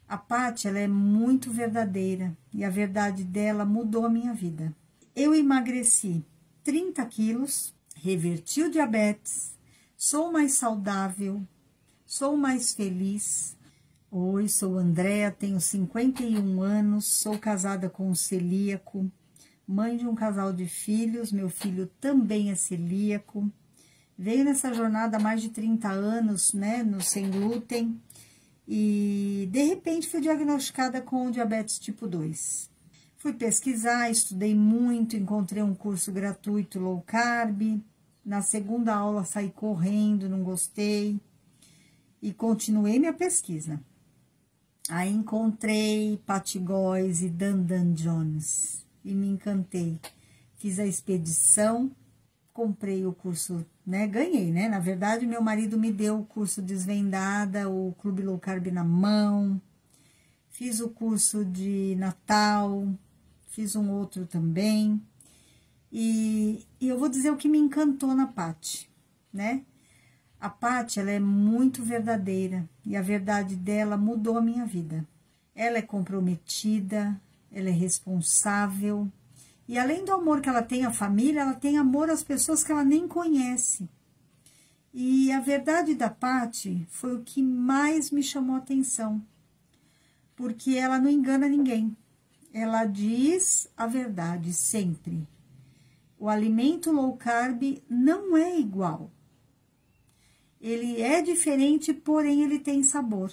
A Paty, ela é muito verdadeira e a verdade dela mudou a minha vida. Eu emagreci 30 quilos, reverti o diabetes, sou mais saudável, sou mais feliz. Oi, sou Andréa, tenho 51 anos, sou casada com um celíaco, mãe de um casal de filhos, meu filho também é celíaco. Veio nessa jornada há mais de 30 anos, né, no sem glúten, e de repente fui diagnosticada com diabetes tipo 2. Fui pesquisar, estudei muito, encontrei um curso gratuito low carb. Na segunda aula saí correndo, não gostei, e continuei minha pesquisa. Aí encontrei Patty Góes e Dandan Jones e me encantei. Fiz a expedição, comprei o curso, né? Ganhei, né? Na verdade, meu marido me deu o curso Desvendada, o Clube Low Carb na mão. Fiz o curso de Natal, fiz um outro também. E eu vou dizer o que me encantou na Paty, né? A Paty, ela é muito verdadeira e a verdade dela mudou a minha vida. Ela é comprometida, ela é responsável e além do amor que ela tem à família, ela tem amor às pessoas que ela nem conhece. E a verdade da Paty foi o que mais me chamou a atenção, porque ela não engana ninguém. Ela diz a verdade sempre. O alimento low carb não é igual. Ele é diferente, porém ele tem sabor.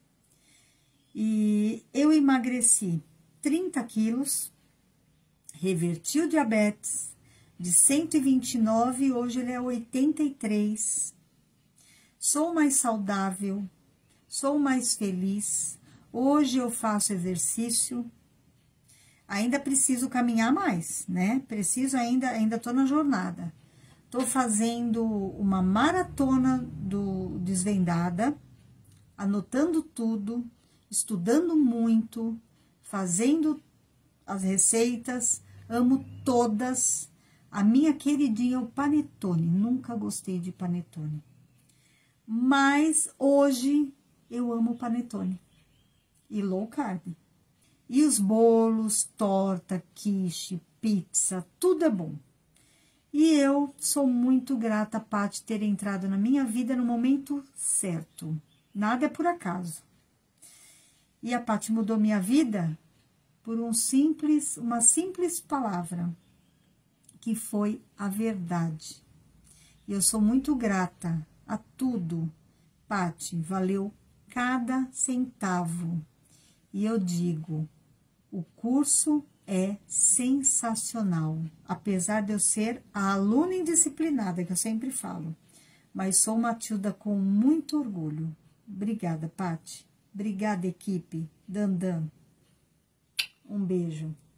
E eu emagreci 30 quilos, reverti o diabetes de 129, hoje ele é 83. Sou mais saudável, sou mais feliz. Hoje eu faço exercício. Ainda preciso caminhar mais, né? Ainda tô na jornada. Tô fazendo uma maratona do Desvendada, anotando tudo, estudando muito, fazendo as receitas, amo todas. A minha queridinha é o panetone, nunca gostei de panetone. Mas hoje eu amo panetone e low carb. E os bolos, torta, quiche, pizza, tudo é bom. E eu sou muito grata a Paty ter entrado na minha vida no momento certo. Nada é por acaso. E a Paty mudou minha vida por uma simples palavra, que foi a verdade. E eu sou muito grata a tudo. Paty, valeu cada centavo. E eu digo, o curso é sensacional, apesar de eu ser a aluna indisciplinada, que eu sempre falo, mas sou Matilda com muito orgulho. Obrigada, Paty. Obrigada, equipe. Dandan. Um beijo.